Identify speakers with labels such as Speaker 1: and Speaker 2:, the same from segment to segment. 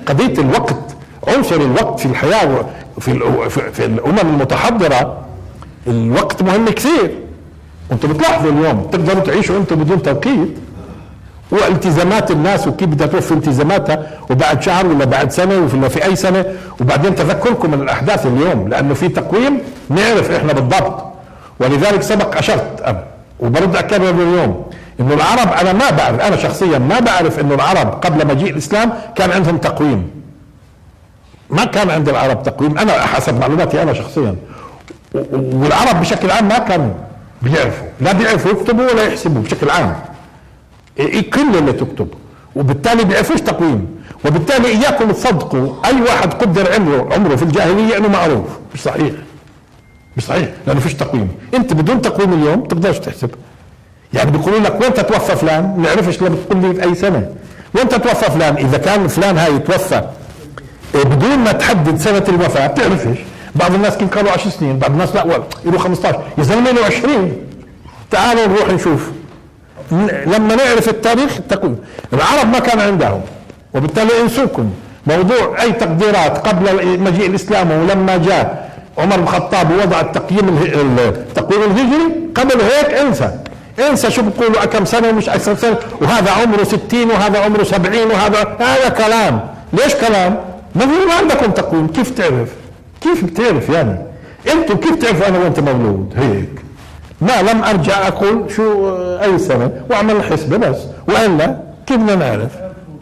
Speaker 1: قضيه الوقت، عنصر الوقت في الحياه في الامم المتحضره الوقت مهم كثير. وانتم بتلاحظوا اليوم تقدروا تعيشوا انتم بدون توقيت، والتزامات الناس وكيف بدها توفي التزاماتها وبعد شهر ولا بعد سنه ولا في اي سنه، وبعدين تذكركم من الاحداث اليوم لانه في تقويم نعرف احنا بالضبط. ولذلك سبق اشرت انا وبرد اكرر اليوم انه العرب، انا ما بعرف، انا شخصيا ما بعرف انه العرب قبل مجيء الاسلام كان عندهم تقويم. ما كان عند العرب تقويم، انا حسب معلوماتي انا شخصيا. والعرب بشكل عام ما كانوا بيعرفوا، لا بيعرفوا يكتبوا ولا يحسبوا بشكل عام. كل اللي تكتب، وبالتالي بيعرفوش تقويم، وبالتالي اياكم تصدقوا اي واحد قدر عمره في الجاهليه انه معروف. مش صحيح، مش صحيح، لانه فيش تقويم. انت بدون تقويم اليوم تقدرش تحسب. يعني بيقولوا لك وين توفى فلان؟ ما نعرفش، لما تقول لي في اي سنه وين توفى فلان. اذا كان فلان هاي توفى بدون ما تحدد سنه الوفاه بتعرفش. بعض الناس كان قالوا 10 سنين، بعض الناس لا له 15، يا زلمه له 20. تعالوا نروح نشوف. لما نعرف التاريخ التقويم، العرب ما كان عندهم، وبالتالي انسوكم موضوع اي تقديرات قبل مجيء الاسلام. ولما جاء عمر بن الخطاب ووضع التقويم الهجري قبل هيك انسى شو بيقولوا كم سنه ومش اكثر سنه، وهذا عمره 60 وهذا عمره 70 هذا كلام. ليش كلام؟ ما عندكم تقويم. كيف تعرف؟ كيف بتعرف يعني؟ انتم كيف تعرفوا انا وانت مولود هيك؟ ما لم ارجع اقول شو اي سنه واعمل حسبه بس، والا كيف بدنا نعرف؟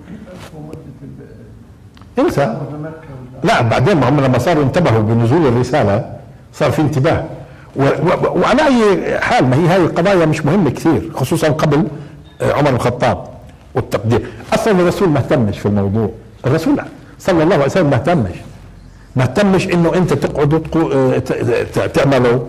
Speaker 1: انسى. لا بعدين ما هم لما صاروا انتبهوا بنزول الرساله صار في انتباه. وعلى اي حال ما هي هاي القضايا مش مهمه كثير، خصوصا قبل عمر بن الخطاب والتقدير. اصلا الرسول ما اهتمش في الموضوع، الرسول صلى الله عليه وسلم ما اهتمش انه انت تقعدوا تعملوا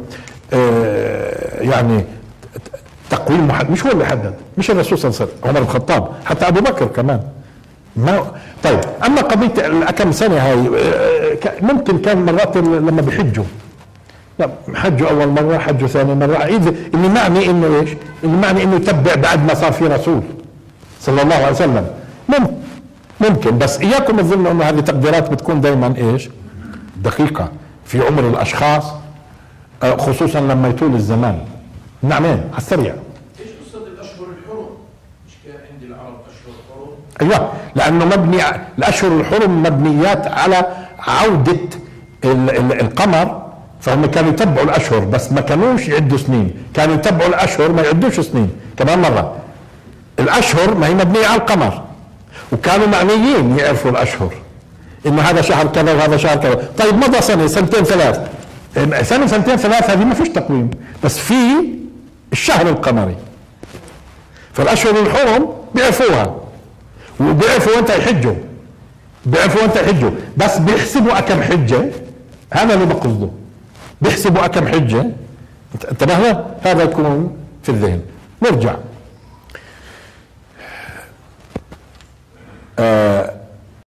Speaker 1: يعني تقويم محدد. مش هو اللي حدد، مش الرسول صلى الله عليه وسلم، عمر بن الخطاب، حتى ابو بكر كمان ما. طيب اما قضيه كم سنه هاي، ممكن كان مرات لما بيحجوا، لا حجوا اول مره، حجوا ثاني مره، اذا اللي معني انه ايش؟ اللي معني انه يتبع بعد ما صار في رسول صلى الله عليه وسلم. ممكن، بس اياكم تظنوا انه هذه تقديرات بتكون دائما ايش؟ دقيقه في عمر الاشخاص، خصوصا لما يطول الزمان. نعمين على السريع.
Speaker 2: ايش قصه الاشهر الحرم؟ مش كان عند العرب اشهر حرم؟
Speaker 1: ايوه، لانه مبني الاشهر الحرم مبنيات على عوده القمر، فهم كانوا يتبعوا الاشهر بس ما كانوش يعدوا سنين، كانوا يتبعوا الاشهر ما يعدوش سنين. كمان مره الاشهر ما هي مبنيه على القمر، وكانوا معنيين يعرفوا الاشهر انه هذا شهر كذا وهذا شهر كذا. طيب مضى سنه سنتين ثلاث، سنه سنتين ثلاث هذه ما فيش تقويم، بس في الشهر القمري. فالاشهر الحرم بيعرفوها وبيعرفوا وانت يحجوا، بيعرفوا وانت يحجوا، بس بيحسبوا كم حجه. هذا اللي بقصده، بيحسبوا كم حجه. انتبهنا؟ هذا يكون في الذهن. نرجع